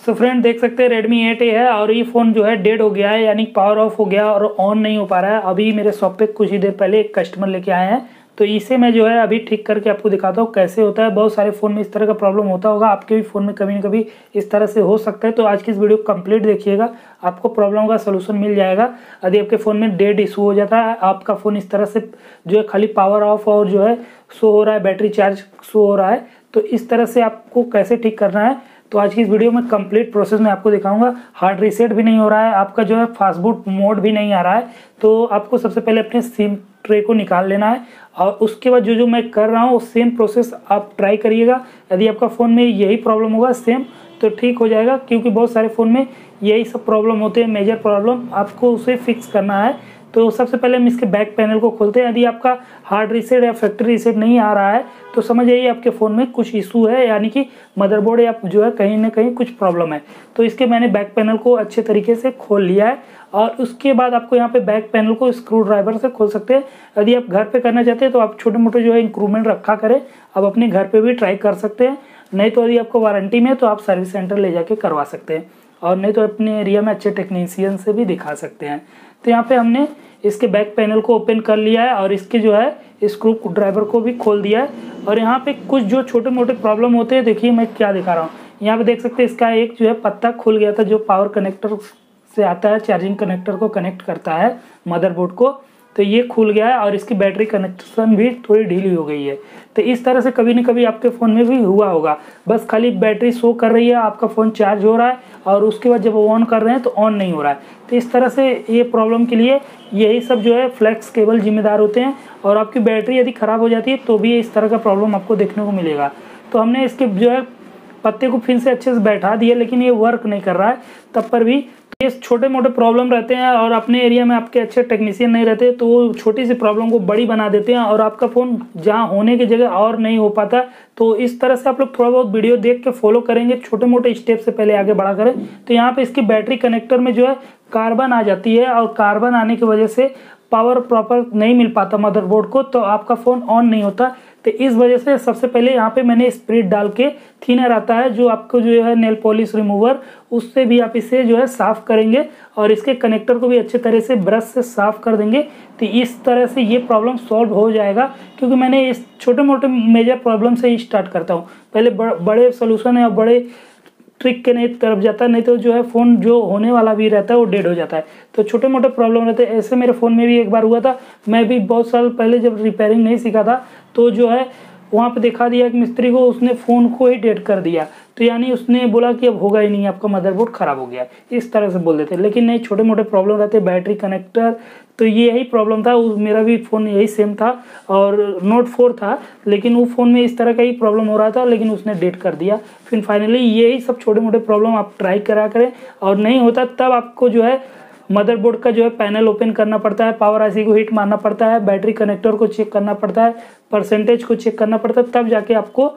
So friend देख सकते हैं Redmi 8A है और ये फ़ोन जो है डेड हो गया है, यानी पावर ऑफ हो गया और ऑन नहीं हो पा रहा है। अभी मेरे शॉप पे कुछ ही देर पहले एक कस्टमर लेके आए हैं, तो इसे मैं जो है अभी ठीक करके आपको दिखाता हूँ कैसे होता है। बहुत सारे फ़ोन में इस तरह का प्रॉब्लम होता होगा, आपके भी फ़ोन में कभी न कभी इस तरह से हो सकता है। तो आज की इस वीडियो कंप्लीट देखिएगा, आपको प्रॉब्लम का सोल्यूशन मिल जाएगा। यदि आपके फ़ोन में डेड इशू हो जाता है, आपका फ़ोन इस तरह से जो है खाली पावर ऑफ और जो है शो हो रहा है, बैटरी चार्ज शो हो रहा है, तो इस तरह से आपको कैसे ठीक करना है तो आज की इस वीडियो में कंप्लीट प्रोसेस में आपको दिखाऊंगा। हार्ड रीसेट भी नहीं हो रहा है, आपका जो है फास्ट बूट मोड भी नहीं आ रहा है। तो आपको सबसे पहले अपने सिम ट्रे को निकाल लेना है और उसके बाद जो मैं कर रहा हूँ सेम प्रोसेस आप ट्राई करिएगा। यदि आपका फ़ोन में यही प्रॉब्लम होगा सेम तो ठीक हो जाएगा, क्योंकि बहुत सारे फ़ोन में यही सब प्रॉब्लम होते हैं, मेजर प्रॉब्लम, आपको उसे फिक्स करना है। तो सबसे पहले हम इसके बैक पैनल को खोलते हैं। यदि आपका हार्ड रीसेट या फैक्ट्री रीसेट नहीं आ रहा है तो समझ जाइए आपके फ़ोन में कुछ इशू है, यानी कि मदरबोर्ड या जो है कहीं ना कहीं कुछ प्रॉब्लम है। तो इसके मैंने बैक पैनल को अच्छे तरीके से खोल लिया है और उसके बाद आपको यहाँ पे बैक पैनल को स्क्रू ड्राइवर से खोल सकते हैं। यदि आप घर पे करना चाहते हैं तो आप छोटे मोटे जो है इंक्रूवमेंट रखा करें, आप अपने घर पे भी ट्राई कर सकते हैं। नहीं तो यदि आपको वारंटी में है तो आप सर्विस सेंटर ले जाके करवा सकते हैं, और नहीं तो अपने एरिया में अच्छे टेक्नीशियन से भी दिखा सकते हैं। तो यहाँ पे हमने इसके बैक पैनल को ओपन कर लिया है और इसके जो है स्क्रू ड्राइवर को भी खोल दिया है। और यहाँ पे कुछ जो छोटे मोटे प्रॉब्लम होते हैं, देखिए मैं क्या दिखा रहा हूँ। यहाँ पे देख सकते हैं इसका एक जो है पत्ता खुल गया था, जो पावर कनेक्टर से आता है, चार्जिंग कनेक्टर को कनेक्ट करता है मदरबोर्ड को, तो ये खुल गया है और इसकी बैटरी कनेक्शन भी थोड़ी ढीली हो गई है। तो इस तरह से कभी न कभी आपके फ़ोन में भी हुआ होगा, बस खाली बैटरी शो कर रही है, आपका फ़ोन चार्ज हो रहा है और उसके बाद जब ऑन कर रहे हैं तो ऑन नहीं हो रहा है। तो इस तरह से ये प्रॉब्लम के लिए यही सब जो है फ्लैक्स केबल जिम्मेदार होते हैं, और आपकी बैटरी यदि ख़राब हो जाती है तो भी इस तरह का प्रॉब्लम आपको देखने को मिलेगा। तो हमने इसके जो है पत्ते को फिर से अच्छे से बैठा दिया, लेकिन ये वर्क नहीं कर रहा है तब पर भी। ये छोटे मोटे प्रॉब्लम रहते हैं और अपने एरिया में आपके अच्छे टेक्नीशियन नहीं रहते तो वो छोटी सी प्रॉब्लम को बड़ी बना देते हैं और आपका फ़ोन जहाँ होने की जगह और नहीं हो पाता। तो इस तरह से आप लोग थोड़ा बहुत वीडियो देख के फॉलो करेंगे, छोटे मोटे स्टेप से पहले आगे बढ़ा करें। तो यहाँ पे इसकी बैटरी कनेक्टर में जो है कार्बन आ जाती है और कार्बन आने की वजह से पावर प्रॉपर नहीं मिल पाता मदरबोर्ड को, तो आपका फ़ोन ऑन नहीं होता। तो इस वजह से सबसे पहले यहाँ पे मैंने स्प्रिट डाल के, थिनर आता है जो आपको जो है नेल पॉलिश रिमूवर, उससे भी आप इसे जो है साफ़ करेंगे और इसके कनेक्टर को भी अच्छे तरह से ब्रश से साफ़ कर देंगे। तो इस तरह से ये प्रॉब्लम सॉल्व हो जाएगा, क्योंकि मैंने इस छोटे मोटे मेजर प्रॉब्लम से ही स्टार्ट करता हूँ। पहले बड़े सोल्यूशन है और बड़े ट्रिक के नहीं तरफ जाता है, नहीं तो जो है फ़ोन जो होने वाला भी रहता है वो डेड हो जाता है। तो छोटे मोटे प्रॉब्लम रहते हैं, ऐसे मेरे फ़ोन में भी एक बार हुआ था। मैं भी बहुत साल पहले जब रिपेयरिंग नहीं सीखा था तो जो है वहाँ पे दिखा दिया कि मिस्त्री को, उसने फ़ोन को ही डेड कर दिया। तो यानी उसने बोला कि अब होगा ही नहीं, आपका मदरबोर्ड ख़राब हो गया, इस तरह से बोल देते। लेकिन नहीं, छोटे मोटे प्रॉब्लम रहते, बैटरी कनेक्टर, तो ये यही प्रॉब्लम था। मेरा भी फ़ोन यही सेम था और Note 4 था, लेकिन वो फ़ोन में इस तरह का ही प्रॉब्लम हो रहा था, लेकिन उसने डेड कर दिया। फिर फाइनली यही सब छोटे मोटे प्रॉब्लम आप ट्राई करा करें, और नहीं होता तब आपको जो है मदरबोर्ड का जो है पैनल ओपन करना पड़ता है, पावर आईसी को हीट मारना पड़ता है, बैटरी कनेक्टर को चेक करना पड़ता है, परसेंटेज को चेक करना पड़ता है, तब जाके आपको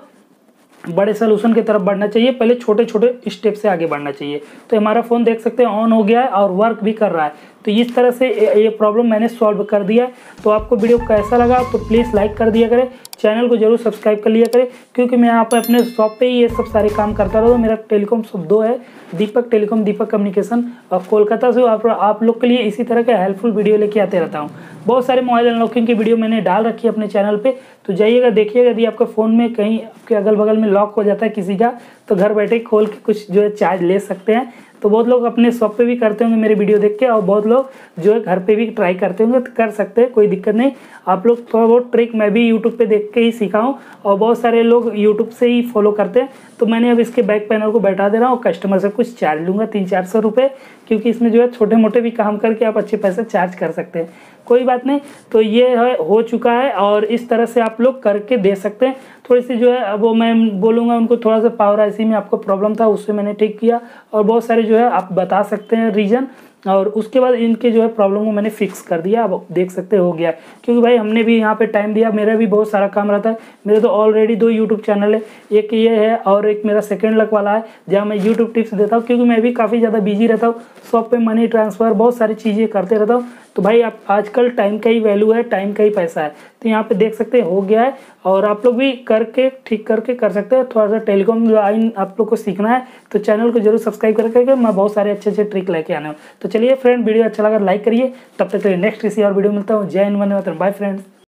बड़े सोल्यूशन की तरफ बढ़ना चाहिए। पहले छोटे छोटे स्टेप से आगे बढ़ना चाहिए। तो हमारा फ़ोन देख सकते हैं ऑन हो गया है और वर्क भी कर रहा है। तो इस तरह से ये प्रॉब्लम मैंने सॉल्व कर दिया है। तो आपको वीडियो कैसा लगा तो प्लीज़ लाइक कर दिया करें, चैनल को जरूर सब्सक्राइब कर लिया करें, क्योंकि मैं यहाँ पर अपने शॉप पे ही ये सब सारे काम करता रहता हूँ। मेरा टेलीकॉम शॉप 2 है, दीपक टेलीकॉम, दीपक कम्युनिकेशन, और कोलकाता से आप लोग के लिए इसी तरह का हेल्पफुल वीडियो लेके आते रहता हूँ। बहुत सारे मोबाइल अनलॉकिंग की वीडियो मैंने डाल रखी है अपने चैनल पे, तो जाइएगा देखिएगा। यदि आपके फ़ोन में कहीं आपके अगल बगल में लॉक हो जाता है किसी का, तो घर बैठे खोल के कुछ जो है चार्ज ले सकते हैं। तो बहुत लोग अपने शॉप पे भी करते होंगे मेरे वीडियो देख के, और बहुत लोग जो है घर पे भी ट्राई करते होंगे, तो कर सकते हैं, कोई दिक्कत नहीं। आप लोग थोड़ा बहुत ट्रिक मैं भी यूट्यूब पे देख के ही सीखा हूँ, और बहुत सारे लोग यूट्यूब से ही फॉलो करते हैं। तो मैंने अब इसके बैक पैनल को बैठा दे रहा हूँ, कस्टमर से कुछ चार्ज लूँगा 300-400 रुपये, क्योंकि इसमें जो है छोटे मोटे भी काम करके आप अच्छे पैसे चार्ज कर सकते हैं। कोई बात नहीं, तो ये है हो चुका है, और इस तरह से आप लोग करके दे सकते हैं। थोड़ी सी जो है वो मैं बोलूँगा उनको, थोड़ा सा पावर आईसी में आपको प्रॉब्लम था, उससे मैंने ठीक किया। और बहुत सारे जो है आप बता सकते हैं रीज़न, और उसके बाद इनके जो है प्रॉब्लम को मैंने फिक्स कर दिया। अब देख सकते हो गया, क्योंकि भाई हमने भी यहाँ पे टाइम दिया, मेरा भी बहुत सारा काम रहता है। मेरे तो ऑलरेडी 2 यूट्यूब चैनल है, एक ये है और एक मेरा सेकंड लक वाला है जहाँ मैं यूट्यूब टिप्स देता हूँ, क्योंकि मैं भी काफ़ी ज़्यादा बिजी रहता हूँ, शॉप पे मनी ट्रांसफ़र बहुत सारी चीज़ें करते रहता हूँ। तो भाई आप आजकल टाइम का ही वैल्यू है, टाइम का ही पैसा है। तो यहाँ पे देख सकते हो गया है, और आप लोग भी करके ठीक करके कर सकते हैं। थोड़ा सा टेलीकॉम लाइन आप लोग को सीखना है तो चैनल को जरूर सब्सक्राइब करके, मैं बहुत सारे अच्छे अच्छे ट्रिक लेके आने हूँ। तो चलिए फ्रेंड, वीडियो अच्छा लगा लाइक करिए। तब तक के लिए नेक्स्ट किसी और वीडियो मिलता हूँ। जय हिंद, वंदे मातरम, बाय फ्रेंड्स।